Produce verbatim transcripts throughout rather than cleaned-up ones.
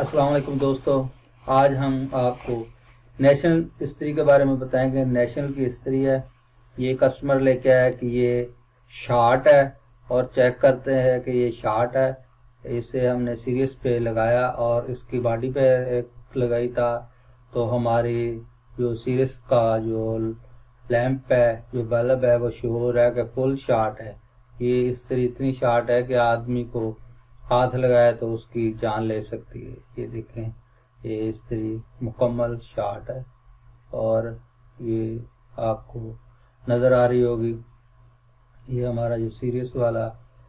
अस्सलाम वालेकुम दोस्तों, आज हम आपको नेशनल इस्त्री के बारे में बताएंगे। नेशनल की इस्त्री है, ये कस्टमर लेके आया कि ये शार्ट है और चेक करते हैं कि ये शार्ट है। इसे हमने सीरीज पे लगाया और इसकी बॉडी पे एक लगाई था, तो हमारी जो सीरीज का जो लैंप है, जो बल्ब है, वो शो हो रहा है कि फुल शार्ट है। ये इस्त्री इतनी शार्ट है कि आदमी को हाथ लगाए तो उसकी जान ले सकती है। ये देखें, ये इस्त्री मुकम्मल शार्ट है और ये आपको नज़र आ रही होगी। ये हमारा जो सीरीज वाला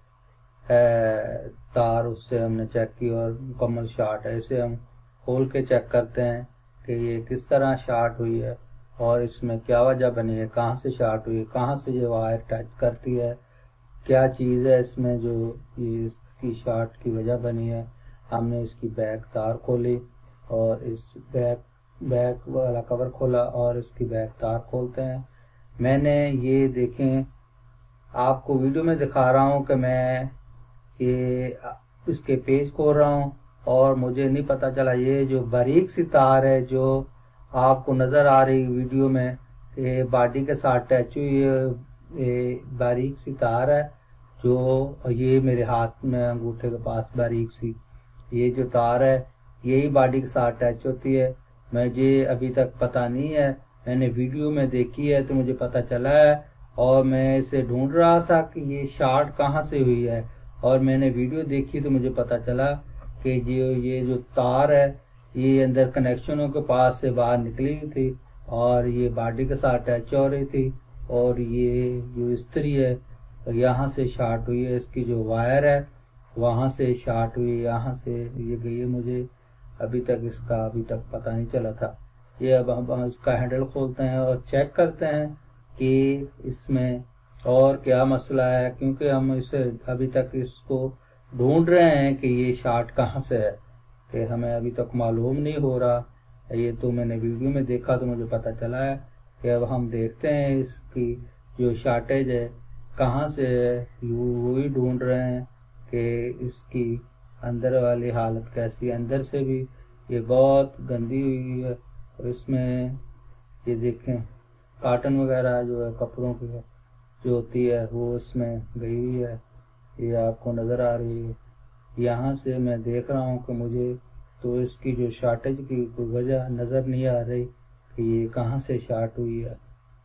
है तार, उससे हमने चेक की और मुकम्मल शार्ट है। इसे हम खोल के चेक करते हैं कि ये किस तरह शार्ट हुई है और इसमें क्या वजह बनी है, कहाँ से शार्ट हुई है, कहाँ से ये वायर टच करती है, क्या चीज़ है इसमें जो ये की शार्ट की वजह बनी है। हमने इसकी बैक तार खोली और इस बैक बैक वाला कवर खोला और इसकी बैक तार खोलते हैं। मैंने ये देखें, आपको वीडियो में दिखा रहा हूँ कि मैं ये इसके पेज खोल रहा हूँ और मुझे नहीं पता चला ये जो बारीक सी तार है जो आपको नज़र आ रही वीडियो में, ये बॉडी के साथ टच हुई है। ये बारीक सी तार है जो ये मेरे हाथ में अंगूठे के पास बारीक सी ये जो तार है, यही बॉडी के साथ टच होती है। मुझे अभी तक पता नहीं है, मैंने वीडियो में देखी है तो मुझे पता चला है और मैं इसे ढूंढ रहा था कि ये शार्ट कहाँ से हुई है। और मैंने वीडियो देखी तो मुझे पता चला कि जो ये जो तार है ये अंदर कनेक्शनों के पास से बाहर निकली हुई थी और ये बॉडी के साथ टच हो रही थी और ये जो इस्त्री है यहाँ से शार्ट हुई है। इसकी जो वायर है वहाँ से शार्ट हुई, यहाँ से ये गई है। मुझे अभी तक इसका अभी तक पता नहीं चला था। ये अब हम इसका हैंडल खोलते हैं और चेक करते हैं कि इसमें और क्या मसला है, क्योंकि हम इसे अभी तक इसको ढूंढ रहे हैं कि ये शार्ट कहाँ से है, कि हमें अभी तक मालूम नहीं हो रहा। ये तो मैंने वीडियो में देखा तो मुझे पता चला है कि अब हम देखते हैं इसकी जो शार्टेज है कहाँ से है। वो ही ढूंढ रहे हैं कि इसकी अंदर वाली हालत कैसी है। अंदर से भी ये बहुत गंदी हुई है और इसमें ये देखें कॉटन वगैरह जो है कपड़ों की जो होती है वो इसमें गई हुई है, ये आपको नज़र आ रही है। यहाँ से मैं देख रहा हूँ कि मुझे तो इसकी जो शार्टेज की कोई वजह नज़र नहीं आ रही कि ये कहाँ से शार्ट हुई है,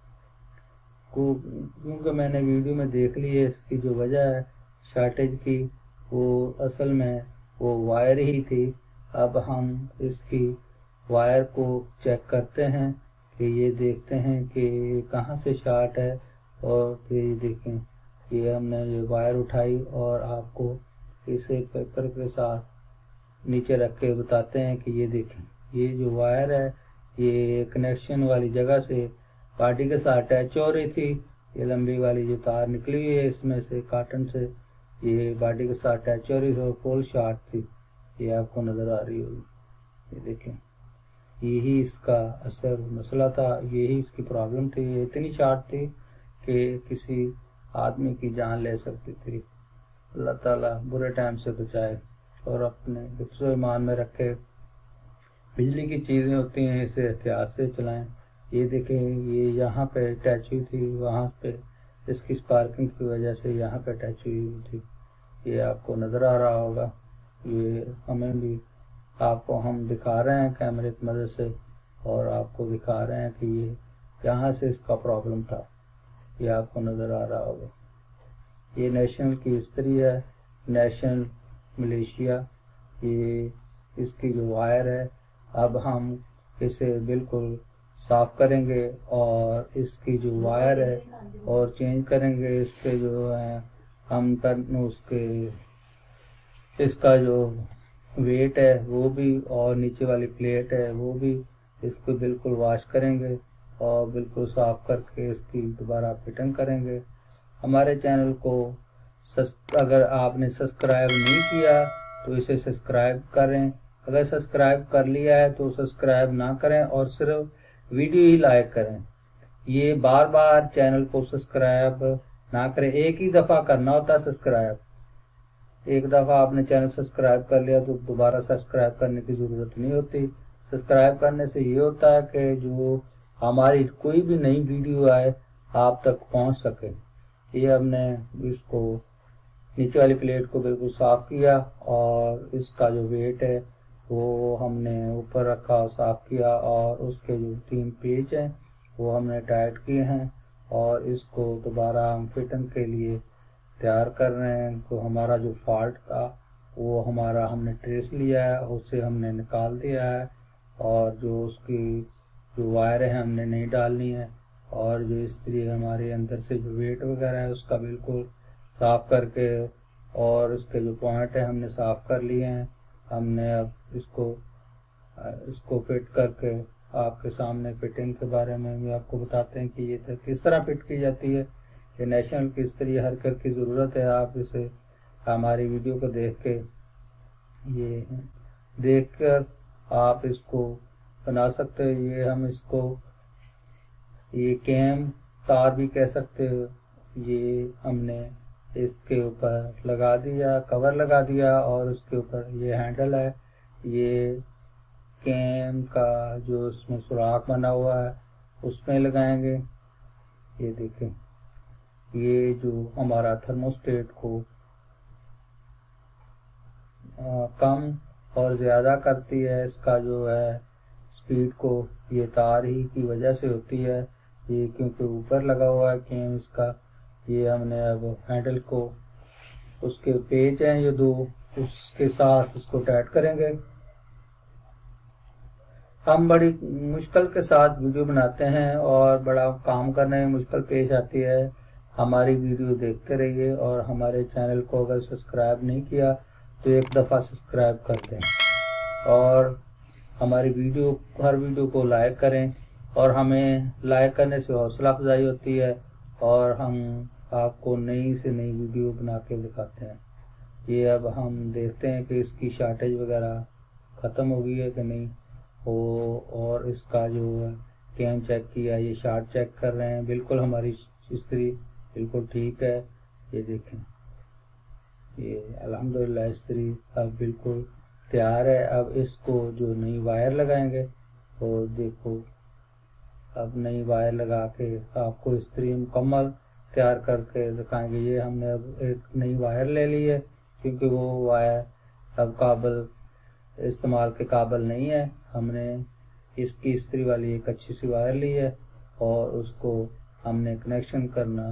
क्योंकि मैंने वीडियो में देख ली है इसकी जो वजह है शार्टेज की, वो असल में वो वायर ही थी। अब हम इसकी वायर को चेक करते हैं कि ये देखते हैं कि कहाँ से शार्ट है। और ये देखें, ये हमने ये वायर उठाई और आपको इसे पेपर के साथ नीचे रख के बताते हैं कि ये देखें, ये जो वायर है ये कनेक्शन वाली जगह से बॉडी के साथ अटैच हो रही थी। ये लंबी वाली जो तार निकली हुई है इसमें से कॉटन से, ये बॉडी के साथ अटैच हो रही थी और फुल शार्ट थी। ये आपको नज़र आ रही होगी, ये देखें, यही इसका असर मसला था, यही इसकी प्रॉब्लम थी। ये इतनी शार्ट थी कि किसी आदमी की जान ले सकती थी। अल्लाह ताला बुरे टाइम से बचाए और अपने हिफ्ज़ व ईमान में रखे। बिजली की चीज़ें होती हैं, इसे एहतियात से चलाएं। ये देखें, ये यहाँ पे अटैच हुई थी, वहाँ पे इसकी स्पार्किंग की वजह से यहाँ पे अटैच हुई हुई थी। ये आपको नज़र आ रहा होगा। ये हमें भी आपको हम दिखा रहे हैं कैमरे की मदद से और आपको दिखा रहे हैं कि ये यहाँ से इसका प्रॉब्लम था। ये आपको नज़र आ रहा होगा। ये नेशनल की इस्त्री है, नेशनल मलेशिया। ये इसकी जो वायर है, अब हम इसे बिल्कुल साफ करेंगे और इसकी जो वायर है और चेंज करेंगे। इसके जो है हम टर्न उसके इसका जो वेट है वो भी और नीचे वाली प्लेट है वो भी, इसको बिल्कुल वॉश करेंगे और बिल्कुल साफ करके इसकी दोबारा फिटिंग करेंगे। हमारे चैनल को अगर आपने सब्सक्राइब नहीं किया तो इसे सब्सक्राइब करें। अगर सब्सक्राइब कर लिया है तो सब्सक्राइब ना करें और सिर्फ वीडियो ही लाइक करें। ये बार बार चैनल को सब्सक्राइब ना करें, एक ही दफ़ा करना होता है सब्सक्राइब। ایک دفعہ آپ نے چینل سبسکرائب کر لیا تو دوبارہ سبسکرائب کرنے کی ضرورت نہیں ہوتی. سبسکرائب کرنے سے یہ ہوتا ہے کہ جو ہماری کوئی بھی نئی ویڈیو آئے آپ تک پہنچ سکے. یہ ہم نے اس کو نیچے والی پلیٹ کو بالکل صاف کیا اور اس کا جو ویٹ ہے وہ ہم نے اوپر رکھا اور صاف کیا، اور اس کے جو تین پیچ ہیں وہ ہم نے ٹائٹ کیے ہیں، اور اس کو دوبارہ ہم فٹنگ کے لیے تیار کر رہے ہیں. تو ہمارا جو فالٹ تھا وہ ہمارا ہم نے ٹریس لیا ہے، اسے ہم نے نکال دیا ہے، اور جو اس کی جو وائر ہے ہم نے نہیں ڈالنی ہے، اور جو استری ہمارے اندر سے جو ویٹ وغیرہ ہے اس کا بالکل صاف کر کے، اور اس کے جو پوائنٹ ہیں ہم نے صاف کر لیے ہیں. ہم نے اب اس کو اس کو فٹ کر کے آپ کے سامنے فٹنگ کے بارے میں بھی آپ کو بتاتے ہیں کہ یہ کس طرح فٹ کی جاتی ہے. یہ نیشنل کی استری ہر کر کی ضرورت ہے. آپ اسے ہماری ویڈیو کو دیکھ کے یہ دیکھ کر آپ اس کو بنا سکتے ہو. یہ ہم اس کو یہ کیم تار بھی کہہ سکتے ہو. یہ ہم نے اس کے اوپر لگا دیا، کور لگا دیا، اور اس کے اوپر یہ ہینڈل ہے. یہ کیم کا جو اس میں سوراخ بنا ہوا ہے اس میں لگائیں گے. یہ دیکھیں، یہ جو ہمارا تھرموسٹیٹ کو کم اور زیادہ کرتی ہے، اس کا جو ہے سپیڈ کو، یہ تار ہی کی وجہ سے ہوتی ہے. یہ کیونکہ اوپر لگا ہوا ہے کیم اس کا. یہ ہم نے اب ہینڈل کو، اس کے پیچ ہیں یہ دو، اس کے ساتھ اس کو ٹائٹ کریں گے. ہم بڑی مشکل کے ساتھ ویڈیو بناتے ہیں اور بڑا کام کرنے میں مشکل پیش آتی ہے. ہماری ویڈیو دیکھتے رہیے، اور ہمارے چینل کو اگر سبسکرائب نہیں کیا تو ایک دفعہ سبسکرائب کر دیں، اور ہماری ویڈیو ہر ویڈیو کو لائک کریں. اور ہمیں لائک کرنے سے حوصلہ افزائی ہوتی ہے، اور ہم آپ کو نئی سے نئی ویڈیو بنا کے دکھاتے ہیں. یہ اب ہم دیکھتے ہیں کہ اس کی شارٹیج وغیرہ ختم ہو گئی ہے کہ نہیں ہو، اور اس کا جو کیم چیک کیا، یہ شارٹ چیک کر رہے ہیں. بالکل ہماری استری بالکل ٹھیک ہے. یہ دیکھیں، یہ الحمدللہ استری اب بالکل تیار ہے. اب اس کو جو نئی وائر لگائیں گے، اور دیکھو اب نئی وائر لگا کے آپ کو استری مکمل تیار کر کے دکھائیں گے. یہ ہم نے اب ایک نئی وائر لے لی ہے، کیونکہ وہ وائر اب قابل استعمال کے قابل نہیں ہے. ہم نے اس کی استری والی ایک اچھی سی وائر لی ہے، اور اس کو ہم نے کنیکشن کرنا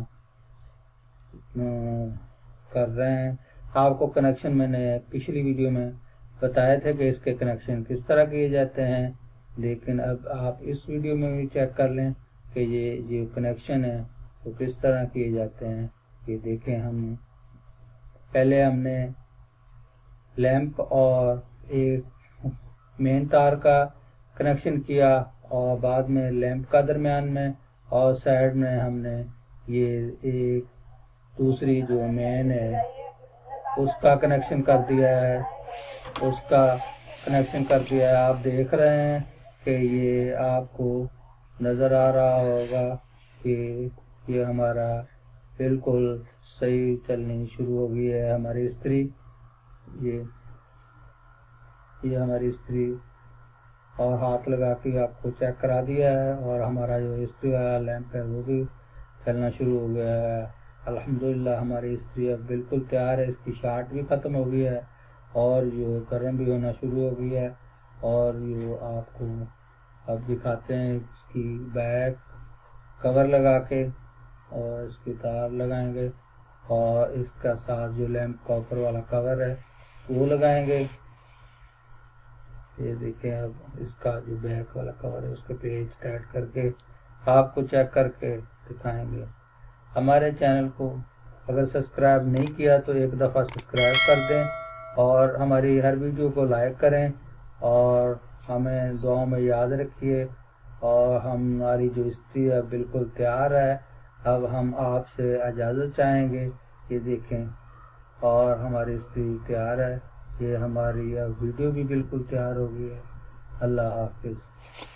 کر رہے ہیں. آپ کو کنیکشن میں نے پچھلی ویڈیو میں بتایا تھے کہ اس کے کنیکشن کس طرح کیے جاتے ہیں، لیکن اب آپ اس ویڈیو میں بھی چیک کر لیں کہ یہ جو کنیکشن ہے وہ کس طرح کیے جاتے ہیں. یہ دیکھیں، ہم پہلے ہم نے لیمپ اور ایک مین تار کا کنیکشن کیا، اور بعد میں لیمپ کا درمیان میں، اور سائڈ میں ہم نے یہ ایک دوسری جو مین ہے اس کا کنیکشن کر دیا ہے اس کا کنیکشن کر دیا ہے. آپ دیکھ رہے ہیں کہ یہ آپ کو نظر آ رہا ہوگا کہ یہ ہمارا بالکل صحیح چلنی شروع ہو گئی ہے ہماری استری. یہ یہ ہماری استری اور ہاتھ لگا کے آپ کو چیک کرا دیا ہے، اور ہمارا جو استری والا لیمپ ہے وہ بھی چلنا شروع ہو گیا ہے. الحمدللہ ہماری استری اب بالکل تیار ہے. اس کی شارٹ بھی ختم ہو گئی ہے، اور جو گرم بھی ہونا شروع ہو گئی ہے. اور جو آپ کو اب دکھاتے ہیں اس کی بیک کور لگا کے، اور اس کی تار لگائیں گے، اور اس کا ساتھ جو لیمپ کا اوپر والا کور ہے وہ لگائیں گے. یہ دیکھیں، اب اس کا جو بیک والا کور ہے اس کے پیچ ٹائٹ کر کے آپ کو چیک کر کے دکھائیں گے. ہمارے چینل کو اگر سبسکرائب نہیں کیا تو ایک دفعہ سبسکرائب کر دیں، اور ہماری ہر ویڈیو کو لائک کریں، اور ہمیں دعاؤں میں یاد رکھیے. اور ہماری جو استری ہے بالکل تیار ہے. اب ہم آپ سے اجازت چاہیں گے. یہ دیکھیں، اور ہماری استری تیار ہے. یہ ہماری اب ویڈیو بھی بالکل تیار ہو گئی ہے. اللہ حافظ.